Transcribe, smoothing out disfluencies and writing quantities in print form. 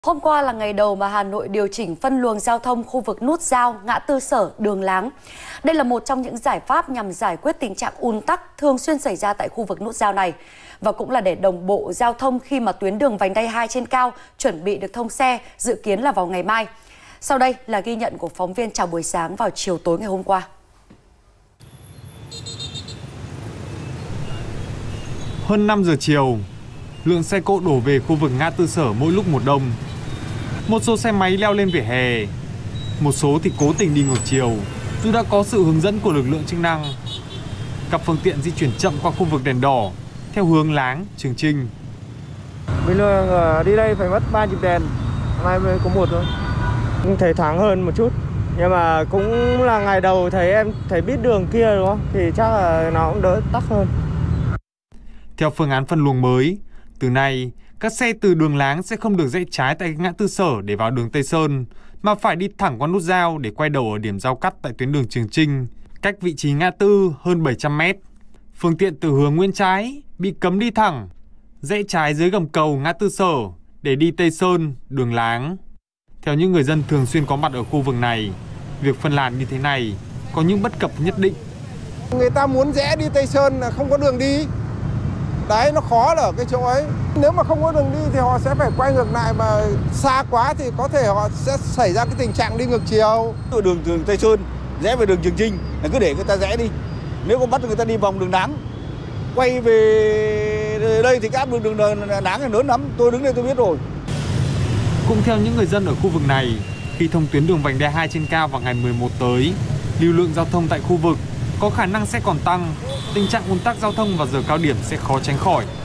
Hôm qua là ngày đầu mà Hà Nội điều chỉnh phân luồng giao thông khu vực nút giao, ngã tư Sở, Đường Láng. Đây là một trong những giải pháp nhằm giải quyết tình trạng ùn tắc thường xuyên xảy ra tại khu vực nút giao này. Và cũng là để đồng bộ giao thông khi mà tuyến đường vành đai 2 trên cao chuẩn bị được thông xe, dự kiến là vào ngày mai. Sau đây là ghi nhận của phóng viên Chào Buổi Sáng vào chiều tối ngày hôm qua. Hơn 5 giờ chiều, lượng xe cộ đổ về khu vực ngã tư Sở mỗi lúc một đông. Một số xe máy leo lên vỉa hè, một số thì cố tình đi ngược chiều, dù đã có sự hướng dẫn của lực lượng chức năng. Các phương tiện di chuyển chậm qua khu vực đèn đỏ, theo hướng Láng, Trường Chinh. Bình thường đi đây phải mất 3 nhịp đèn, nay mới có một thôi. Thấy thoáng hơn một chút, nhưng mà cũng là ngày đầu em thấy biết đường kia đúng không? Thì chắc là nó cũng đỡ tắc hơn. Theo phương án phân luồng mới, từ nay, các xe từ đường Láng sẽ không được rẽ trái tại ngã tư Sở để vào đường Tây Sơn, mà phải đi thẳng qua nút giao để quay đầu ở điểm giao cắt tại tuyến đường Trường Chinh, cách vị trí ngã tư hơn 700 mét. Phương tiện từ hướng Nguyễn Trãi bị cấm đi thẳng, rẽ trái dưới gầm cầu ngã tư Sở để đi Tây Sơn, đường Láng. Theo những người dân thường xuyên có mặt ở khu vực này, việc phân làn như thế này có những bất cập nhất định. Người ta muốn rẽ đi Tây Sơn là không có đường đi. Đấy, nó khó là ở cái chỗ ấy. Nếu mà không có đường đi thì họ sẽ phải quay ngược lại, mà xa quá thì có thể họ sẽ xảy ra cái tình trạng đi ngược chiều. Ở đường Tây Sơn rẽ về đường Trường Chinh là cứ để người ta rẽ đi. Nếu có bắt người ta đi vòng đường Láng, quay về đây thì cái áp lực đường Láng là lớn lắm. Tôi đứng đây tôi biết rồi. Cũng theo những người dân ở khu vực này, khi thông tuyến đường vành đai 2 trên cao vào ngày 11 tới, lưu lượng giao thông tại khu vực có khả năng sẽ còn tăng, tình trạng ùn tắc giao thông vào giờ cao điểm sẽ khó tránh khỏi.